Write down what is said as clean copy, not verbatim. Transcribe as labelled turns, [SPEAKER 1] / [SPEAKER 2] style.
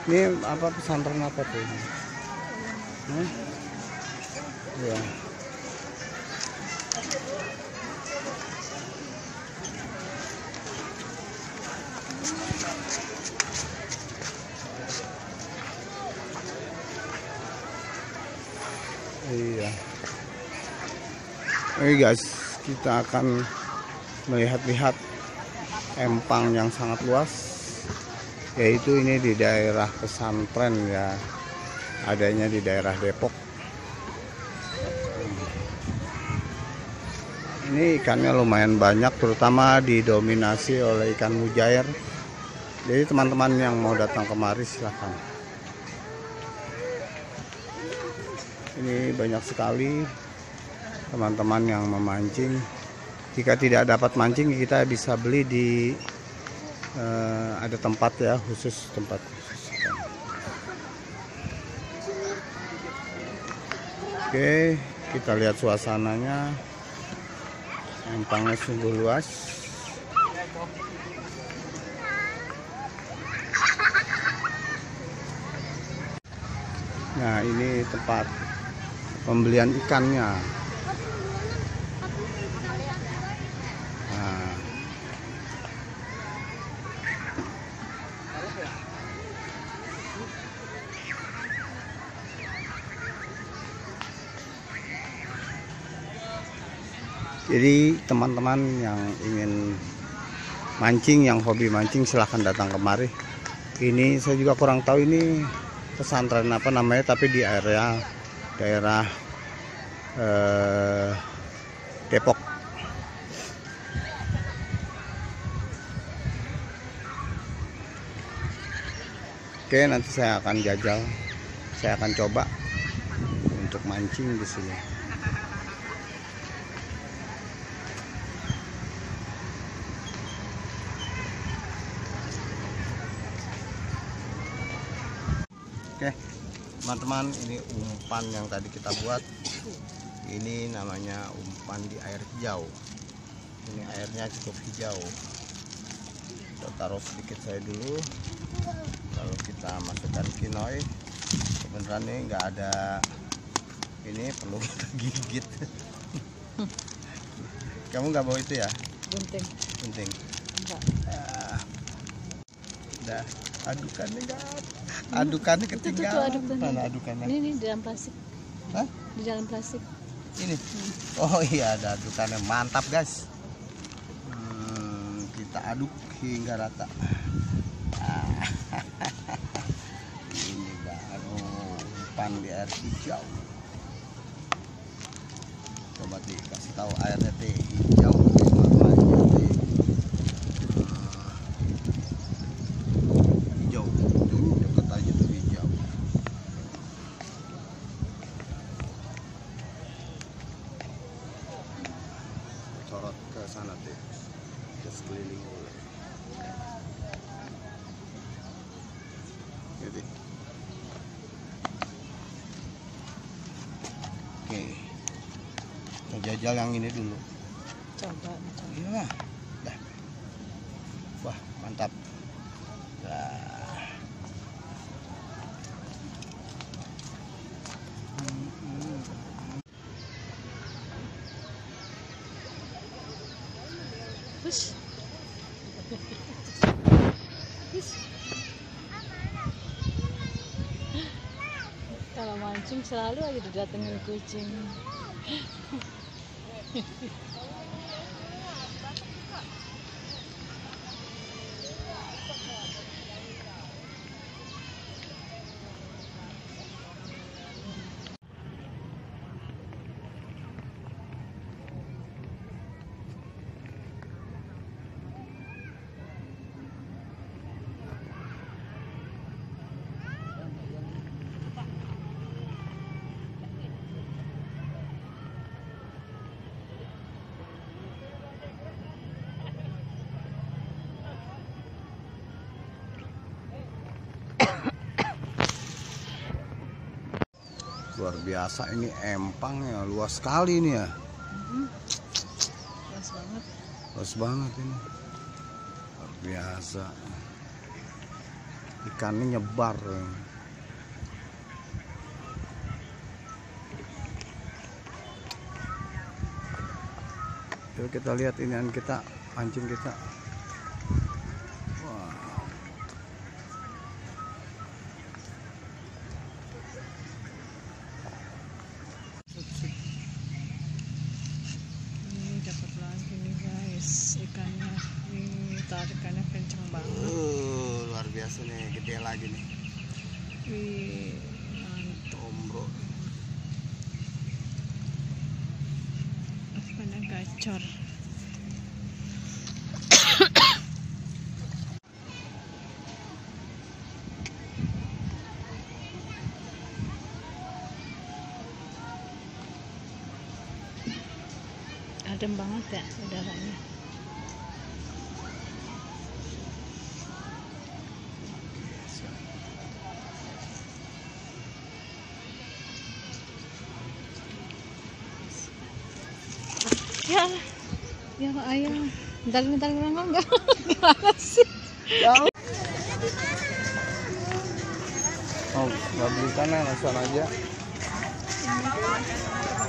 [SPEAKER 1] Ini apa, pesantren apa tuh? Ya. Iya. Oke guys, kita akan melihat-lihat empang yang sangat luas, yaitu ini di daerah pesantren ya, adanya di daerah Depok. Ini ikannya lumayan banyak, terutama didominasi oleh ikan mujair. Jadi teman-teman yang mau datang kemari silahkan. Ini banyak sekali teman-teman yang memancing. Jika tidak dapat mancing, kita bisa beli di ada tempat ya, khusus tempat khusus. Oke, kita lihat suasananya. Empangnya sungguh luas. Nah, ini tempat pembelian ikannya. Nah, jadi teman-teman yang ingin mancing, yang hobi mancing, silahkan datang kemari. Ini saya juga kurang tahu ini pesantren apa namanya, tapi di area daerah Depok. Oke, nanti saya akan jajal, saya akan coba untuk mancing di sini. Oke, teman-teman, ini umpan yang tadi kita buat. Ini namanya umpan di air hijau. Ini airnya cukup hijau. Kita taruh sedikit saya dulu. Lalu kita masukkan kinoy. Beneran nih nggak ada ini, perlu kita gigit. Kamu nggak bawa itu ya?
[SPEAKER 2] Gunting.
[SPEAKER 1] Gunting.
[SPEAKER 2] Enggak.
[SPEAKER 1] Udah, adukannya enggak. Adukannya ketinggalan. Mana adukannya?
[SPEAKER 2] Ini di dalam plastik.
[SPEAKER 1] Hah?
[SPEAKER 2] Di dalam plastik.
[SPEAKER 1] Ini. Oh iya, ada adukannya. Mantap guys. Kita aduk hingga rata. Ini baru umpan di air hijau. Coba dikasih tahu airnya teh hijau. Hijau. Tuh deket aja tuh hijau. Sorot ke sana tuh. Ke sekeliling boleh. Jadi. Oke. Kita jajal yang ini dulu.
[SPEAKER 2] Coba.
[SPEAKER 1] Iya. Dah. Wah, mantap. Nah.
[SPEAKER 2] Push. Kalau mancing selalu aja didatengin kucing.
[SPEAKER 1] Luar biasa, ini empang ya, luas sekali ini ya.
[SPEAKER 2] Luas banget.
[SPEAKER 1] Luas banget ini. Luar biasa. Ikannya nyebar. Yuk kita lihat inian kita, pancing kita. Wah.
[SPEAKER 2] Ini dapat lagi nih guys ikannya. Ini tarikannya kencang banget.
[SPEAKER 1] Luar biasa nih, gede lagi nih.
[SPEAKER 2] Wih, mantap.
[SPEAKER 1] Bro.
[SPEAKER 2] Ikannya gacor. Adem banget ya udaranya. Ya, ya ayah. Bentar enggak. Gimana sih?
[SPEAKER 1] Oh, nggak beli ikan, langsung aja.